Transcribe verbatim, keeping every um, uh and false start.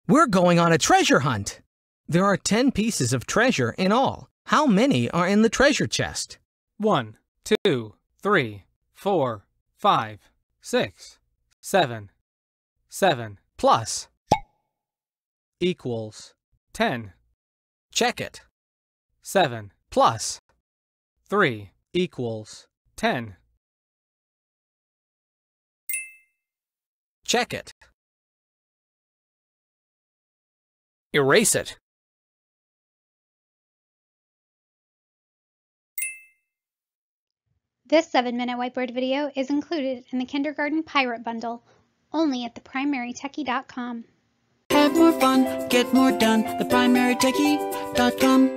We're going on a treasure hunt. There are ten pieces of treasure in all. How many are in the treasure chest? One, two, three, four, five, six, seven. Seven Plus equals ten. check it. Seven Plus three equals ten. check it. Erase it. This seven minute whiteboard video is included in the Kindergarten Pirate Bundle, only at the primary techie dot com. Have more fun, get more done, the primary techie dot com.